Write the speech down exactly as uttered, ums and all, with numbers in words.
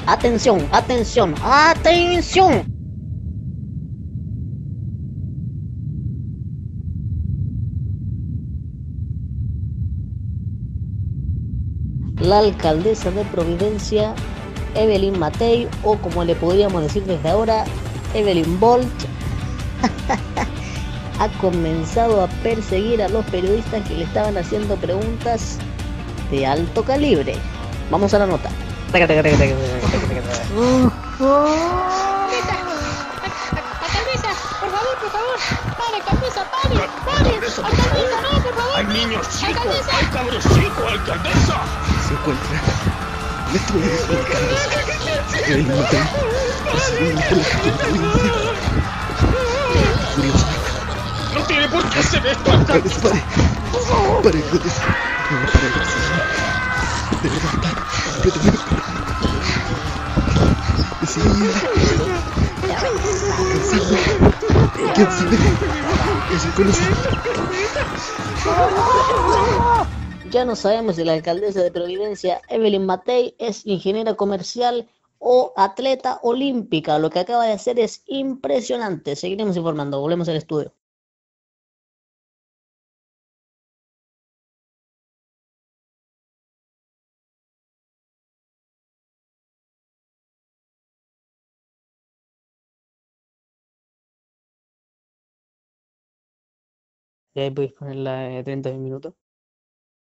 Atención, atención, atención. La alcaldesa de Providencia, Evelyn Matei, o como le podríamos decir desde ahora, Evelyn Bolt, ha comenzado a perseguir a los periodistas que le estaban haciendo preguntas de alto calibre. Vamos a la nota. Alcaldesa, por favor, por favor, pare, alcaldesa, pare, pare, alcaldesa, no, por favor, ¡Hay no. niños chicos! Alcaldesa. ¡Hay cabros chicos, alcaldesa! Se encuentra dentro de los mercados. El motel es un provincia. Curiosamente. ¡No tiene por qué hacer esto, Pare, alcaldesa! pare. Pare, alcaldesa. No, pare, alcaldesa. De verdad está completamente. Decidida. ¿Quién sabe? Es el conocer. Ya no sabemos si la alcaldesa de Providencia, Evelyn Matei, es ingeniera comercial o atleta olímpica. Lo que acaba de hacer es impresionante. Seguiremos informando. Volvemos al estudio. Ya ahí podéis poner la de treinta minutos.